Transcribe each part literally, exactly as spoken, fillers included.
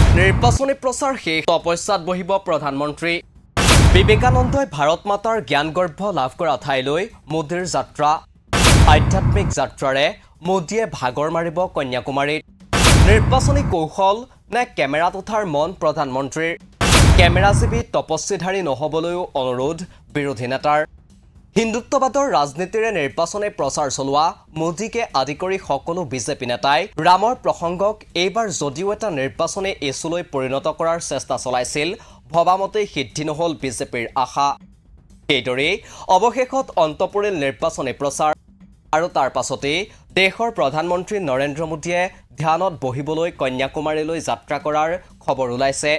নিৰ্বাচনী প্ৰচাৰ শেষ তপস্যাত বহিব প্ৰধানমন্ত্ৰী বিবেকানন্দই ভাৰত মাতাৰ জ্ঞানগৰ্ভ লাভ কৰা ঠাইলৈ মোদীৰ যাত্ৰা আধ্যাত্মিক যাত্ৰাৰে মোদীয়ে ভাগৰ মাৰিব কন্যাকুমাৰীত নিৰ্বাচনী কৌশল নে কেমেৰাত উঠাৰ মন প্ৰধানমন্ত্ৰীৰ কেমেৰাজীৱী তপস্যীধাৰী নহবলৈও অনুৰোধ বিৰোধী নেতাৰ হিন্দুত্ববাদৰ ৰাজনীতিৰে নিৰ্বাচনী প্ৰচাৰ চলোৱা মোদীকে আদি কৰি সকলো বিজেপি নেতাই ৰামৰ প্ৰসংগক এইবাৰ যদিও এটা নিৰ্বাচনী ইছ্যুলৈ পৰিণত কৰাৰ চেষ্টা চলাইছিল ভবামতে সিদ্ধি নহল বিজেপিৰ আশা এইদৰে অৱশেষত অন্ত পৰিল নিৰ্বাচনী প্ৰচাৰ আৰু তাৰ পাছতে দেশৰ প্ৰধানমন্ত্ৰী নৰেন্দ্ৰ মোদীয়ে ধ্যানত বহিবলৈ কন্যাকুমাৰীলৈ যাত্ৰা কৰাৰ খবৰ ওলাইছে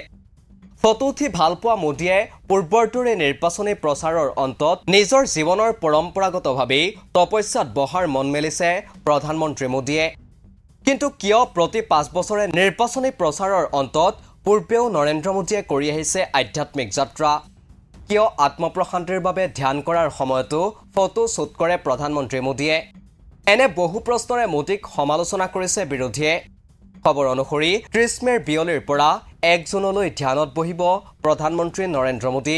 ফটো উঠি ভাল পোৱা মোদীয়ে পূৰ্বৰ দৰে নিৰ্বাচনী প্ৰচাৰৰ অন্তত নিজৰ জীৱনৰ পৰম্পৰাগতভাৱে তপস্যাত বহাৰ মন মেলিছে প্ৰধানমন্ত্ৰী মোদীয়ে কিন্তু কিয় প্ৰতি পাঁচ বছৰে নিৰ্বাচনী প্ৰচাৰৰ অন্তত পূৰ্বেও নৰেন্দ্ৰ মোদীয়ে কৰি আহিছে আধ্যাত্মিক যাত্ৰা কিয় আত্মপ্ৰশান্তিৰ বাবে ধ্যান কৰাৰ সময়তো ফটো শ্বুট কৰে প্ৰধানমন্ত্ৰী মোদীয়ে এনে বহু প্ৰশ্নৰে মোদীক সমালোচনা কৰিছে বিৰোধীয়ে খবৰ অনুসৰি ত্ৰিশ মেৰ বিয়লিৰ পৰা এক জুনলৈ ধ্যানত বহিব প্ৰধানমন্ত্ৰী নৰেন্দ্ৰ মোদী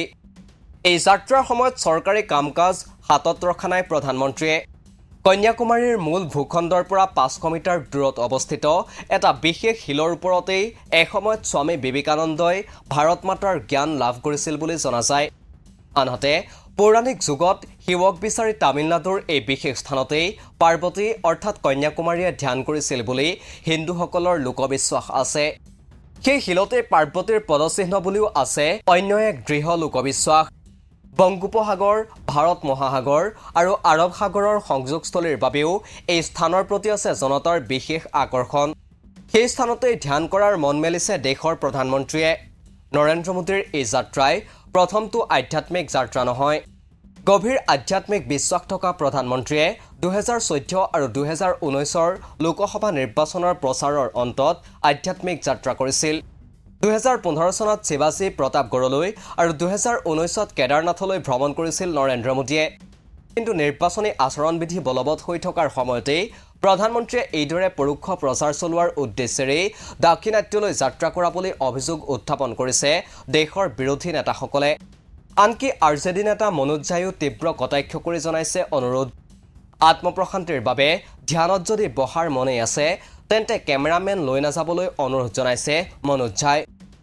এই যাত্ৰাৰ সময়ত চৰকাৰী কাম-কাজ হাতত ৰখা নাই প্ৰধানমন্ত্ৰীয়ে কন্যাকুমাৰীৰ মূল ভূখণ্ডৰ পৰা পাঁচশ মিটাৰ দূৰত অৱস্থিত এটা বিশেষ হিলৰ ওপৰতেই এসময়ত স্বামী বিবেকানন্দই ভাৰত মাতাৰ জ্ঞান লাভ কৰিছিল বুলি জনা যায় আনহাতে পৌৰাণিক যুগত শিৱক বিচাৰি তামিলনাডুৰ এই বিশেষ স্থানতেই পাৰ্বতী অৰ্থাৎ কন্যাকুমাৰীয়ে ধ্যান কৰিছিল বুলি হিন্দুসকলৰ লোকবিশ্বাস আছে সেই হিলতে পাৰ্বতীৰ পদচিহ্ন বুলিও আছে অন্য এক দৃঢ় লোকবিশ্বাস বংগোপসাগৰ ভাৰত মহাসাগৰ আৰু আৰৱ সাগৰৰ সংযোগস্থলীৰ বাবেও এই স্থানৰ প্ৰতি আছে জনতাৰ বিশেষ আকৰ্ষণ সেই স্থানতে ধ্যান কৰাৰ মন মেলিছে দেশৰ প্ৰধানমন্ত্ৰীয়ে নৰেন্দ্ৰ মোদীৰ এই যাত্ৰাই প্ৰথমটো আধ্যাত্মিক যাত্ৰা নহয় গভীৰ আধ্যাত্মিক বিশ্বাস থকা প্ৰধানমন্ত্ৰীয়ে দুহেজাৰ চৈধ্য আৰু দুহেজাৰ ঊনৈশৰ লোকসভা নিৰ্বাচনৰ প্ৰচাৰৰ অন্তত আধ্যাত্মিক যাত্ৰা কৰিছিল দুহেজাৰ পোন্ধৰ চনত শিৱাজী প্ৰতাপগড়লৈ আৰু দুহেজাৰ ঊনৈশত কেদাৰনাথলৈ ভ্ৰমণ কৰিছিল নৰেন্দ্ৰ মোদীয়ে কিন্তু নিৰ্বাচনী আচৰণবিধি বলবৎ হৈ থকাৰ সময়তেই প্ৰধানমন্ত্ৰীয়ে এইদৰে পৰোক্ষ প্ৰচাৰ চলোৱাৰ উদ্দেশ্যেৰে দাক্ষিণাত্যলৈ যাত্ৰা কৰা বুলি অভিযোগ উত্থাপন কৰিছে দেশৰ বিৰোধী নেতাসকলে আনকি আৰজেডি নেতা মনোজ ঝায়ো তীব্ৰ কটাক্ষ কৰি জনাইছে অনুৰোধ আত্মপ্ৰশান্তিৰ বাবে ধ্যানত যদি বহাৰ মনে আছে তেন্তে কেমেৰামেন লৈ নাযাবলৈ অনুৰোধ জনাইছে মনোজ ঝাই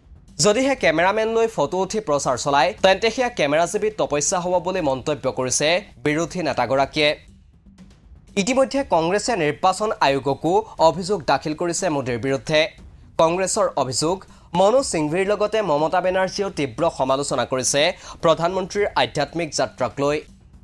যদিহে কেমেৰামেন লৈ ফটো উঠি প্ৰচাৰ চলায় তেন্তে সেয়া কেমেৰাজীৱী তপস্যা হ'ব বুলি মন্তব্য কৰিছে বিৰোধী নেতাগৰাকীয়ে ইতিমধ্যে কংগ্ৰেছে নিৰ্বাচন আয়োগকো অভিযোগ দাখিল কৰিছে মোদীৰ বিৰুদ্ধে কংগ্ৰেছৰ অভিযোগ মনোজ সিংভিৰ লগতে মমতা বেনাৰ্জীও তীব্ৰ সমালোচনা কৰিছে প্ৰধানমন্ত্ৰীৰ আধ্যাত্মিক যাত্ৰাক লৈ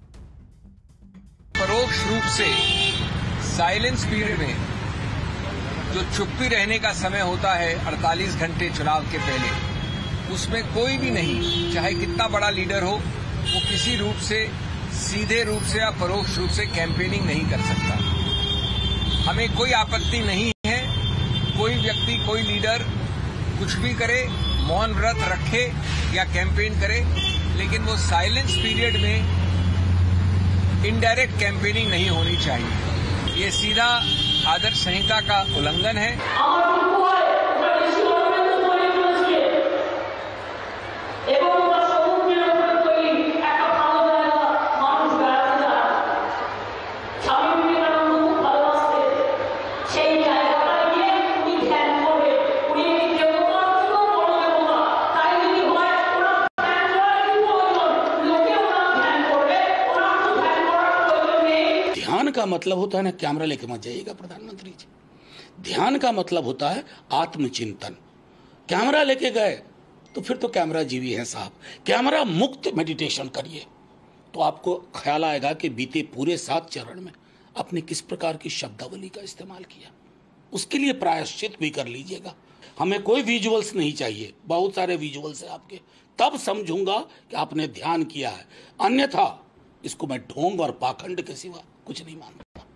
परोक्ष रूप से साइलेंस पीरियड में जो चुप्पी रहने का समय होता है अड़तालीस घंटे चुनाव के पहले उसमें कोई भी नहीं चाहे कितना बड़ा लीडर हो वो किसी रूप से सीधे रूप से या परोक्ष रूप से कैंपेनिंग नहीं कर सकता हमें कोई आपत्ति नहीं है कोई व्यक्ति कोई लीडर कुछ भी करे मौन व्रत रखे या कैंपेन करे लेकिन वो साइलेंस पीरियड में इनडायरेक्ट कैंपेनिंग नहीं होनी चाहिए ये सीधा आदर्श संहिता का उल्लंघन है ध्यान का मतलब होता है ना कैमरा लेके मत जाइएगा प्रधानमंत्री जी ध्यान का मतलब होता है आत्मचिंतन कैमरा लेके गए तो फिर तो कैमरा जीवी है साहब कैमरा मुक्त मेडिटेशन करिए तो आपको ख्याल आएगा कि बीते पूरे सात चरण में आपने किस प्रकार की शब्दावली का इस्तेमाल किया उसके लिए प्रायश्चित भी कर लीजिएगा हमें कोई विजुअल्स नहीं चाहिए बहुत सारे विजुअल्स है आपके तब समझूंगा कि आपने ध्यान किया है अन्यथा इसको मैं ढोंग और पाखंड के सिवा कुछ नहीं मानता